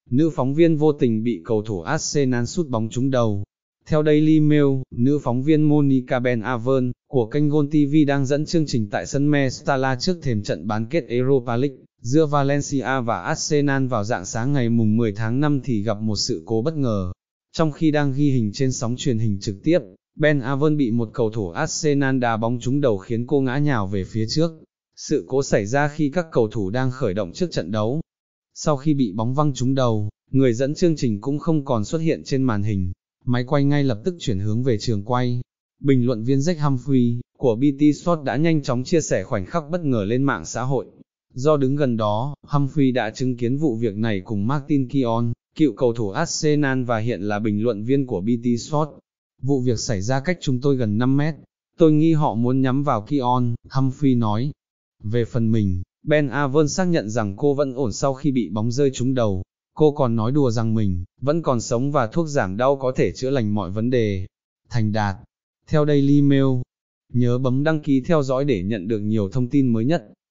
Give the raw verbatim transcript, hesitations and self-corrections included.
nữ phóng viên vô tình bị cầu thủ Arsenal sút bóng trúng đầu. Theo Daily Mail, nữ phóng viên Monica Ben Avon, của kênh Goal ti vi đang dẫn chương trình tại sân Mestalla trước thềm trận bán kết Europa League, giữa Valencia và Arsenal vào rạng sáng ngày mùng mười tháng năm thì gặp một sự cố bất ngờ. Trong khi đang ghi hình trên sóng truyền hình trực tiếp, Ben Avon bị một cầu thủ Arsenal đá bóng trúng đầu khiến cô ngã nhào về phía trước. Sự cố xảy ra khi các cầu thủ đang khởi động trước trận đấu. Sau khi bị bóng văng trúng đầu, người dẫn chương trình cũng không còn xuất hiện trên màn hình. Máy quay ngay lập tức chuyển hướng về trường quay. Bình luận viên Jack Humphrey, của bê tê Sport đã nhanh chóng chia sẻ khoảnh khắc bất ngờ lên mạng xã hội. Do đứng gần đó, Humphrey đã chứng kiến vụ việc này cùng Martin Keown, cựu cầu thủ Arsenal và hiện là bình luận viên của bê tê Sport. Vụ việc xảy ra cách chúng tôi gần năm mét. Tôi nghi họ muốn nhắm vào Keown, Humphrey nói. Về phần mình, Ben Avon xác nhận rằng cô vẫn ổn sau khi bị bóng rơi trúng đầu. Cô còn nói đùa rằng mình vẫn còn sống và thuốc giảm đau có thể chữa lành mọi vấn đề. Thành đạt. Theo Daily Mail, nhớ bấm đăng ký theo dõi để nhận được nhiều thông tin mới nhất.